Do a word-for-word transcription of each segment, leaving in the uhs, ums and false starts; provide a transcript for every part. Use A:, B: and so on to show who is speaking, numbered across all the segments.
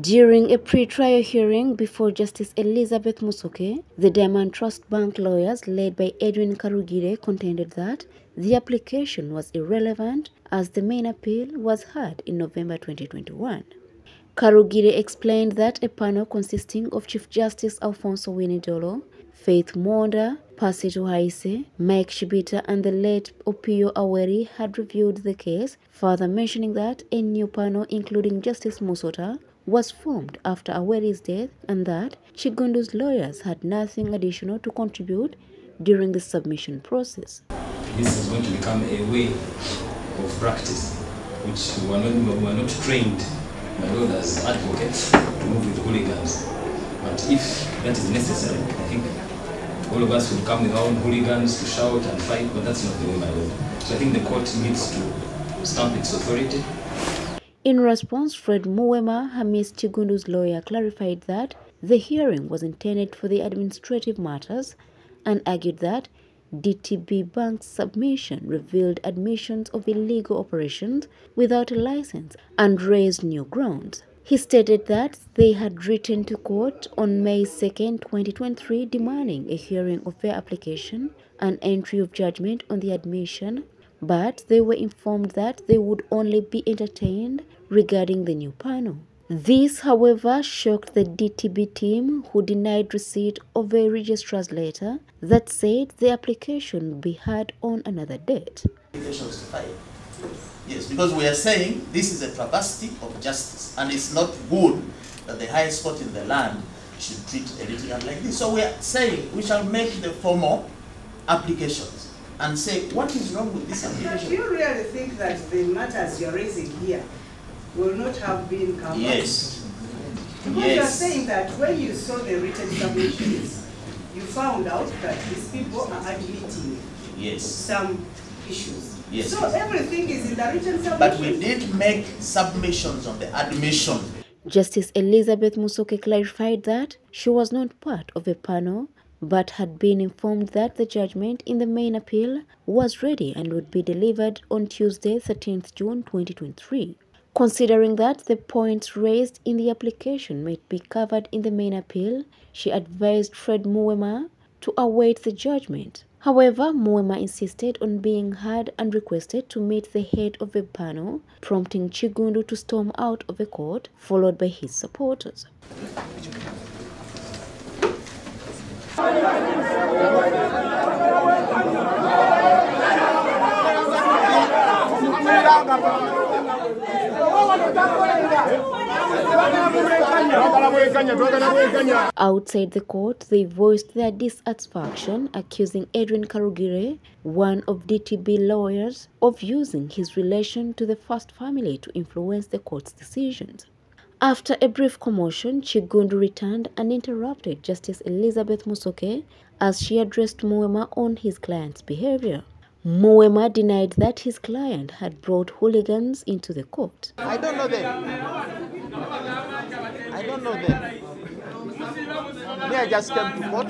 A: During a pre-trial hearing before Justice Elizabeth Musoke, the Diamond Trust Bank lawyers led by Edwin Karugire contended that the application was irrelevant as the main appeal was heard in November twenty twenty-one. Karugire explained that a panel consisting of Chief Justice Alfonso Winnie-Dolo, Faith Mwonda, Percy Tuhaise, Mike Shibita and the late Opio Aweri had reviewed the case, further mentioning that a new panel including Justice Musota was formed after Aweri's death and that Chigundu's lawyers had nothing additional to contribute during the submission process.
B: This is going to become a way of practice, which we are not, we are not trained, my lord, as advocates to move with hooligans. But if that is necessary, I think all of us will come with our own hooligans to shout and fight, but that's not the way, my lord. So I think the court needs to stamp its authority.
A: In response, Fred Muwema, Hamis Chigundu's lawyer, clarified that the hearing was intended for the administrative matters and argued that D T B Bank's submission revealed admissions of illegal operations without a license and raised new grounds. He stated that they had written to court on May second, twenty twenty-three, demanding a hearing of their application and entry of judgment on the admission, but they were informed that they would only be entertained regarding the new panel. This, however, shocked the D T B team, who denied receipt of a registrar's letter that said the application would be heard on another date.
C: Yes, because we are saying this is a travesty of justice, and it's not good that the highest court in the land should treat a litigant like this. So we are saying we shall make the formal applications and say what is wrong with this application.
D: Do you really think that the matters you're raising here will not have been covered?
C: Yes.
D: Because
C: yes.
D: you're saying that when you saw the written submissions, you found out that these people are admitting
C: yes.
D: some issues.
C: Yes.
D: So everything is in the written submissions.
C: But we did make submissions on the admission.
A: Justice Elizabeth Musoke clarified that she was not part of a panel but had been informed that the judgment in the main appeal was ready and would be delivered on Tuesday, thirteenth June twenty twenty-three. Considering that the points raised in the application might be covered in the main appeal, she advised Fred Muwema to await the judgment. However, Muwema insisted on being heard and requested to meet the head of the panel, prompting Chigundu to storm out of the court, followed by his supporters. Outside the court, they voiced their dissatisfaction, accusing Edwin Karugire, one of D T B lawyers, of using his relation to the First family to influence the court's decisions. After a brief commotion, Chigundu returned and interrupted Justice Elizabeth Musoke as she addressed Muwema on his client's behavior. Muwema denied that his client had brought hooligans into the court.
C: I don't know them. I don't know them. Me, I just came to court.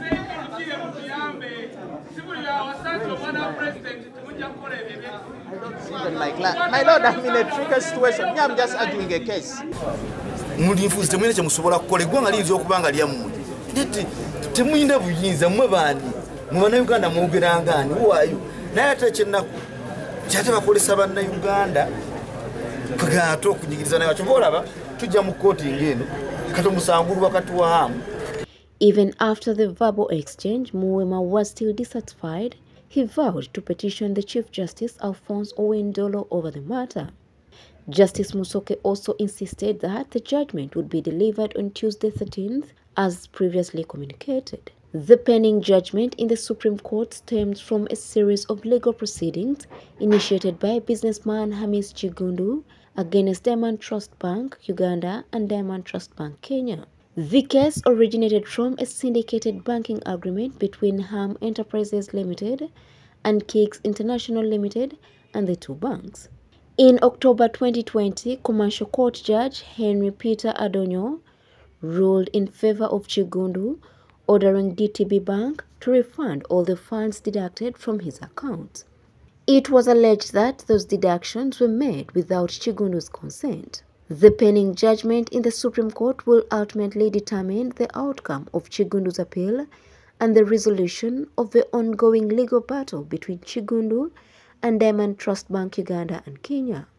C: I don't see them my client. My lord, I'm in a tricky situation. Me, I'm just arguing a case.
E: Mulinfuzi temwine kye musobola kukola eggwanga liyinza okubanga lyammwe nti temuyina buyinza mmwe baani mu bannayuganda mwogeranga ani waayo naye ate kyennaku kyate bakolesa bannayuganda ate okunyigiriza naye kyova olaba tujja mu kkooti ng'eno kati omusangulu wakati wa hamu.
A: Even after the verbal exchange, Muwema was still dissatisfied. He vowed to petition the Chief Justice Alfonso Winnie-Dolo over the matter. Justice Musoke also insisted that the judgment would be delivered on Tuesday thirteenth, as previously communicated. The pending judgment in the Supreme Court stems from a series of legal proceedings initiated by businessman Hamis Chigundu against Diamond Trust Bank, Uganda, and Diamond Trust Bank, Kenya. The case originated from a syndicated banking agreement between Ham Enterprises Limited and Kicks International Limited and the two banks. In October twenty twenty, Commercial Court Judge Henry Peter Adonyo ruled in favor of Chigundu, ordering D T B Bank to refund all the funds deducted from his account. It was alleged that those deductions were made without Chigundu's consent. The pending judgment in the Supreme Court will ultimately determine the outcome of Kigundu's appeal and the resolution of the ongoing legal battle between Kigundu and Diamond Trust Bank Uganda and Kenya.